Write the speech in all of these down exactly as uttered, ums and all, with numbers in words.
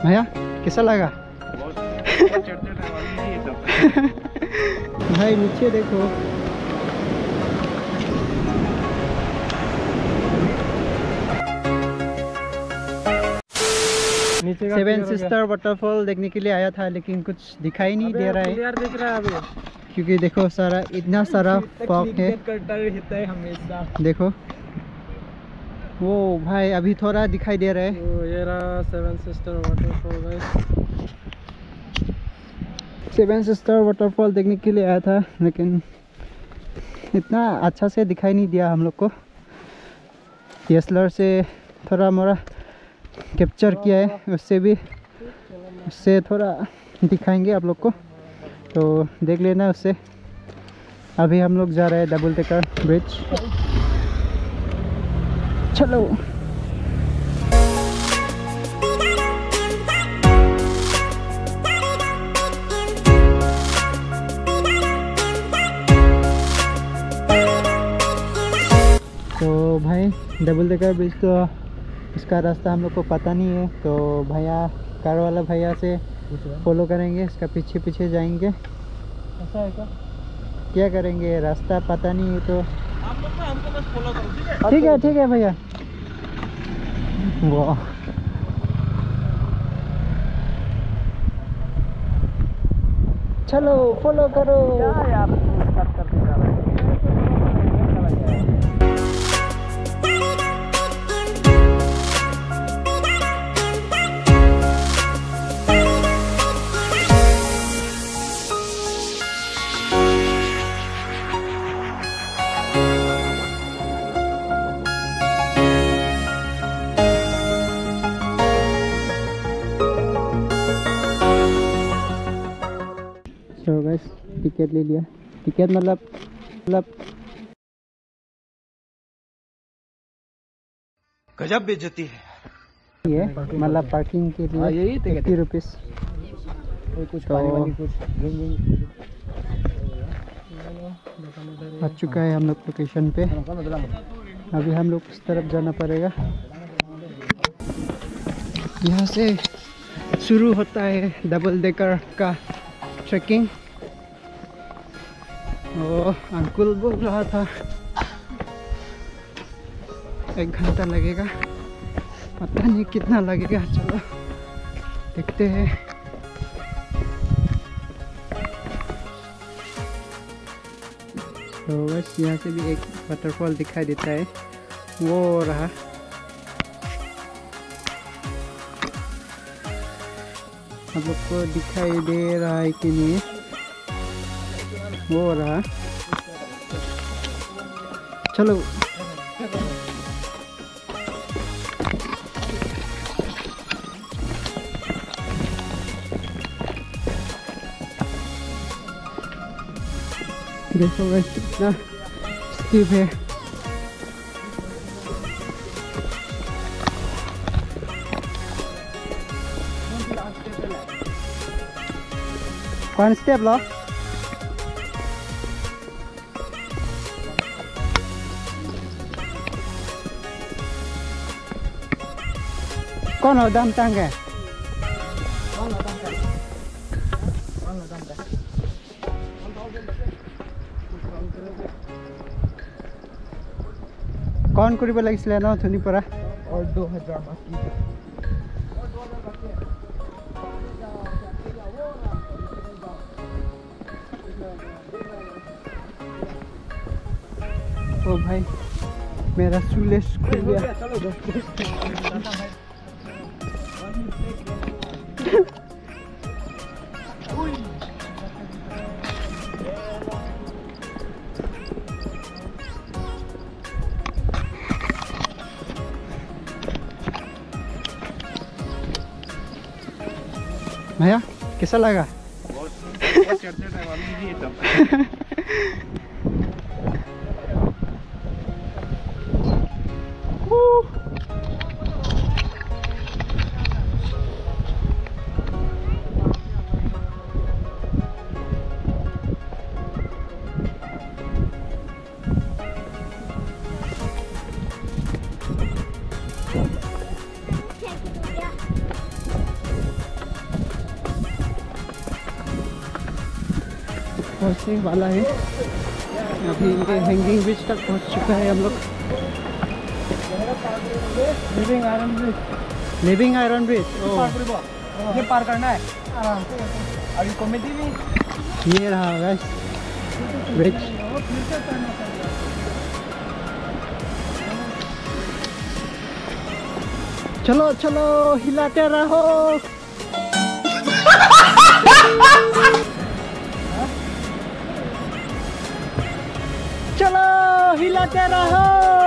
भैया कैसा लगा? भाई नीचे देखो, नीचे सेवन सिस्टर वाटरफॉल देखने के लिए आया था, लेकिन कुछ दिखाई नहीं दे रहा है। क्लियर दिख रहा है अभी, क्योंकि देखो सारा इतना सारा फॉग है हमेशा। देखो वो भाई अभी थोड़ा दिखाई दे रहा है। तो ये रहा seven sister waterfall guys. Seven sister waterfall देखने के लिए आया था, लेकिन इतना अच्छा से दिखाई नहीं दिया हम लोग को। डीएसएलआर से थोड़ा मोड़ा कैप्चर किया है, उससे भी उससे थोड़ा दिखाएंगे आप लोग को, तो देख लेना उससे। अभी हम लोग जा रहे हैं डबल डेकर ब्रिज। चलो तो भाई डबल डेकर ब्रिज, तो इसका रास्ता हम लोग को पता नहीं है, तो भैया कार वाला भैया से फॉलो करेंगे, इसका पीछे पीछे जाएंगे। ऐसा है क्या? क्या करेंगे, रास्ता पता नहीं है तो आप लोग हमको बस फॉलो करो, ठीक है? ठीक है ठीक है भैया। वाह चलो फॉलो करो। क्या यार स्टार्ट करते जा रहे हैं। तो गाइस टिकट ले लिया। टिकट मतलब मतलब गजब बेइज्जती है ये मतलब पार्किंग के लिए यही एट्टी रुपीस। कुछ पानी वानी कुछ आ चुका है हम लोग लोकेशन पे। अभी हम लोग इस तरफ जाना पड़ेगा। यहाँ से शुरू होता है डबल डेकर का ट्रैकिंग। ओ अंकुल बोल रहा था एक घंटा लगेगा, पता नहीं कितना लगेगा, चलो देखते हैं। तो बस यहाँ से भी एक वाटरफॉल दिखाई देता है, वो रहा। आप लोग को दिखाई दे रहा है कि नहीं, वो रहा। चलो देखो गाइस कितना स्टीप है। कौन स्टेप लो? कौन हो दम तंग है? कौन करीब लगे ना थोड़ी पड़ा और दो हजार बाकी। ओ भाई मेरा शूलेस खुल गया। भैया कैसा लगा? बहुत चढ़ते वाली तब। पहुंचने वाला है। अभी हैंगिंग ब्रिज तक पहुंच चुका है हम लोग। Living iron bridge. Living iron bridge ये पार करना है आराम से। अभी कॉमेडी भी ये रहा गाइस ब्रिज। चलो चलो हिलाते रहो। चलो हिलाते रहो।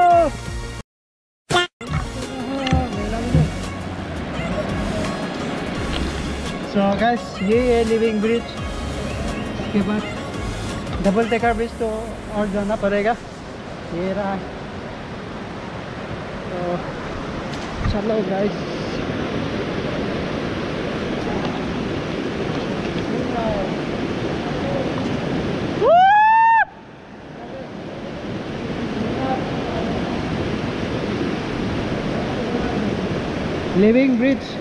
सो गाइस ये है लिविंग ब्रिज। इसके बाद डबल डेकर ब्रिज तो और जाना पड़ेगा। ये रहा। तो चलो गाइस लिविंग ब्रिज।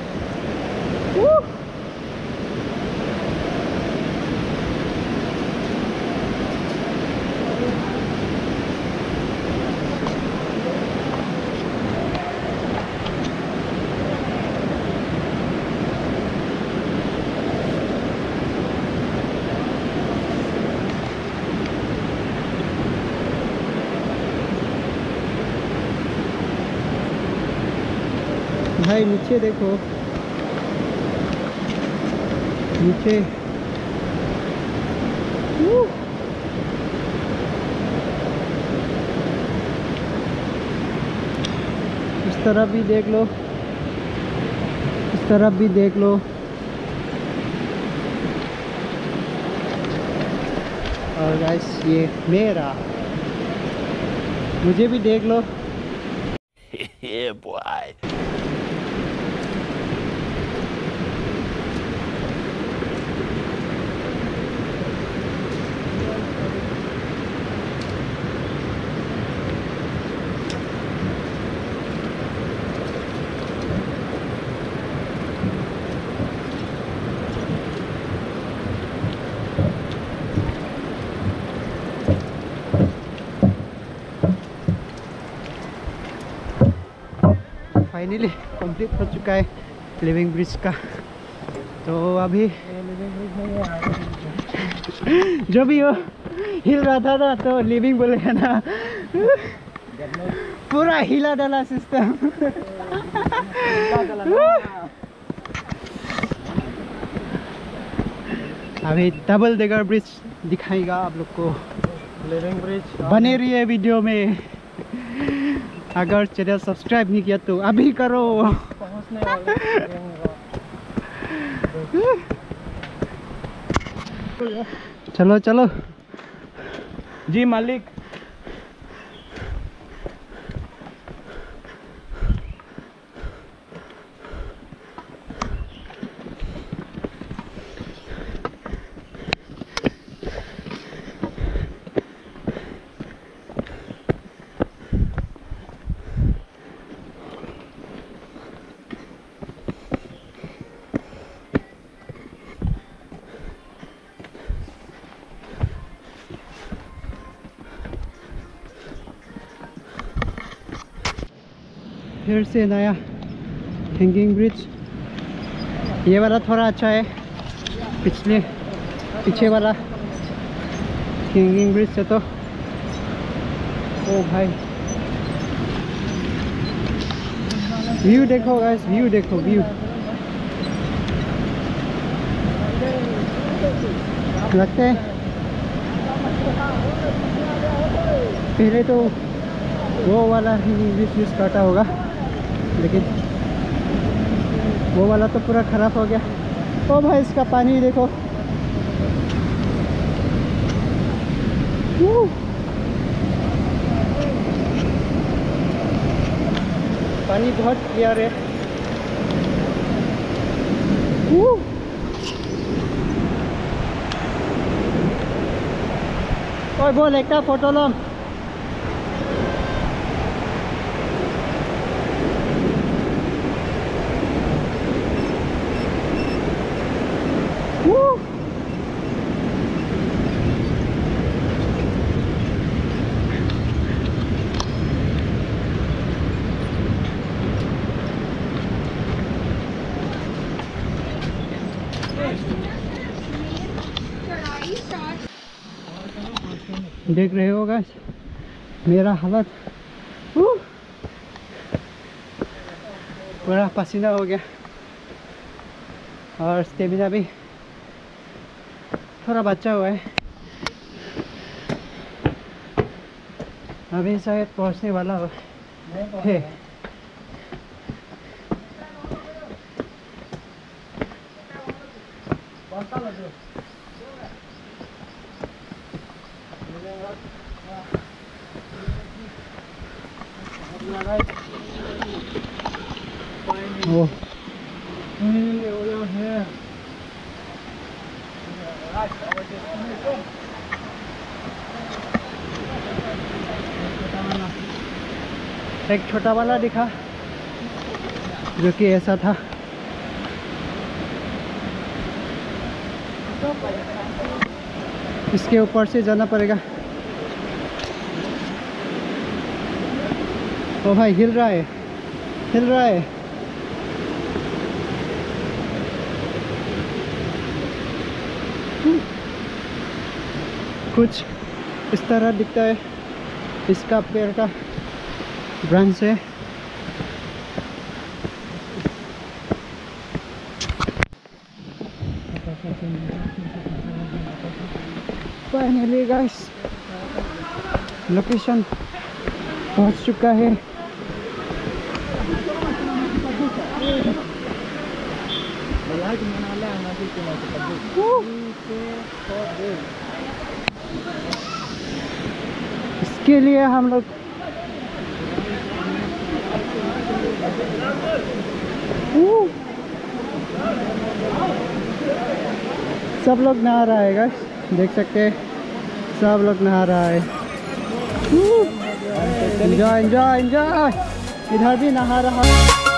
भाई नीचे देखो, नीचे इस तरफ भी देख लो, इस तरफ भी देख लो। और गाइस ये मेरा, मुझे भी देख लो। Yeah, boy. फाइनली कंप्लीट हो चुका है लिविंग ब्रिज का। तो अभी जो भी हो हिल रहा था ना, तो लिविंग बोलेगा ना, पूरा हिला डाला सिस्टम। अभी डबल डेकर ब्रिज दिखाएगा आप लोग को। लिविंग ब्रिज बने रहिए वीडियो में। अगर चैनल सब्सक्राइब नहीं किया तो अभी करो। पहुंचने वाले चलो चलो जी मालिक। फिर से नया हैंगिंग ब्रिज। ये वाला थोड़ा अच्छा है, पिछले पीछे वाला हैंगिंग ब्रिज से तो। ओ भाई व्यू देखो गाइस, व्यू देखो, व्यू लगता है पहले तो वो वाला हैंगिंग ब्रिज यूज करता होगा, लेकिन वो वाला तो पूरा खराब हो गया। ओ भाई इसका पानी देखो, पानी बहुत क्लियर है। ओए बोल एक फोटो लो। देख रहे हो गाइस मेरा हालत, uh! पूरा पसीना हो गया और स्टेमिना भी थोड़ा बचा हुआ है। अभी शायद पहुंचने वाला हो है। Oh. एक छोटा वाला दिखा जो कि ऐसा था। इसके ऊपर से जाना पड़ेगा। ओ भाई हिल रहा है, हिल रहा है। कुछ इस तरह दिखता है, इसका पेड़ का ब्रांच है। फाइनली गाइस लोकेशन पहुंच चुका है। इसके लिए हम लोग सब लोग नहा रहा है गाइस, देख सकते हैं सब लोग नहा रहा है। एंजॉय एंजॉय एंजॉय, इधर भी नहा रहा है।